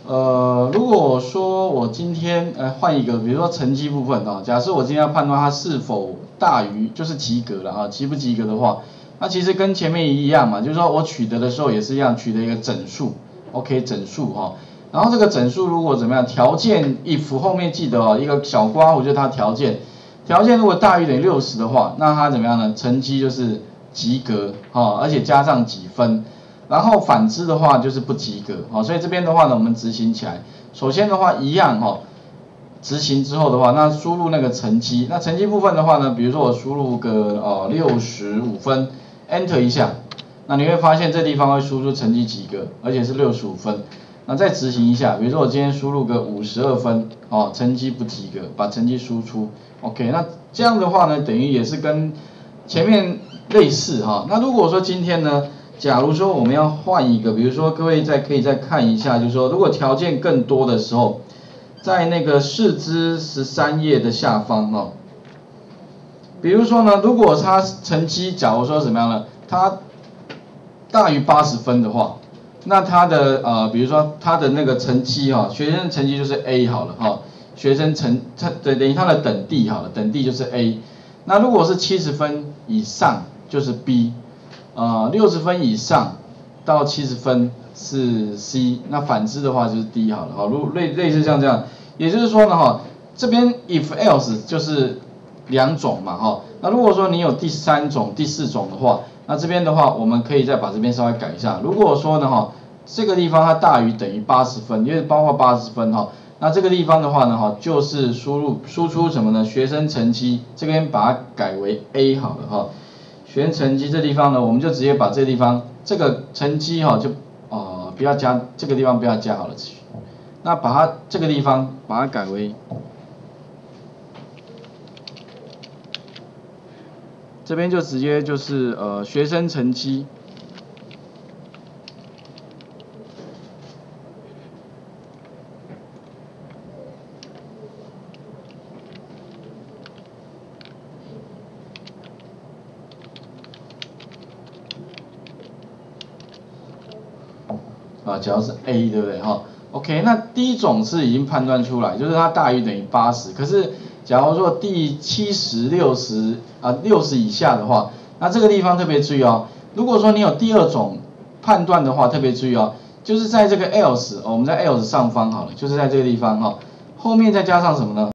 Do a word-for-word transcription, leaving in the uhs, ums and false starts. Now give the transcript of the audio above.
呃，如果说我今天呃换一个，比如说成绩部分啊，假设我今天要判断它是否大于就是及格了啊，及不及格的话，那其实跟前面一样嘛，就是说我取得的时候也是一样，取得一个整数 ，OK 整数哈、哦。然后这个整数如果怎么样，条件 if 后面记得哦，一个小括弧就是它条件，条件如果大于等于六十的话，那它怎么样呢？成绩就是及格啊，而且加上几分。然后反之的话就是不及格，好，所以这边的话呢，我们执行起来，首先的话一样哈，执行之后的话，那输入那个成绩，那成绩部分的话呢，比如说我输入个呃六十五分 ，Enter 一下，那你会发现这地方会输出成绩及格，而且是六十五分，那再执行一下，比如说我今天输入个五十二分，哦，成绩不及格，把成绩输出 ，OK， 那这样的话呢，等于也是跟前面类似哈，那如果说今天呢？假如说我们要换一个，比如说各位再可以再看一下，就是说如果条件更多的时候，在那个试之十三页的下方哦，比如说呢，如果它成绩假如说怎么样呢，它大于八十分的话，那它的呃，比如说它的那个成绩哈、哦，学生成绩就是 A 好了哈、哦，学生成它等等于它的等第好了，等第就是 A， 那如果是七十分以上就是 B。呃，六十分以上到七十分是 C， 那反之的话就是 D 好了，好，如类类似像这样，也就是说呢，哈，这边 if else 就是两种嘛，哈，那如果说你有第三种、第四种的话，那这边的话我们可以再把这边稍微改一下，如果说呢，哈，这个地方它大于等于八十分，因为包括八十分哈，那这个地方的话呢，哈，就是输入输出什么呢？学生成绩这边把它改为 A 好了，哈。学生成绩这地方呢，我们就直接把这个地方这个成绩哈、哦，就呃不要加这个地方不要加好了，那把它这个地方把它改为这边就直接就是呃学生成绩。啊，只要是 A 对不对哈 ？OK， 那第一种是已经判断出来，就是它大于等于八十。可是假如说第七十、六十啊六十以下的话，那这个地方特别注意哦。如果说你有第二种判断的话，特别注意哦，就是在这个 else，、哦、我们在 else 上方好了，就是在这个地方哈、哦，后面再加上什么呢？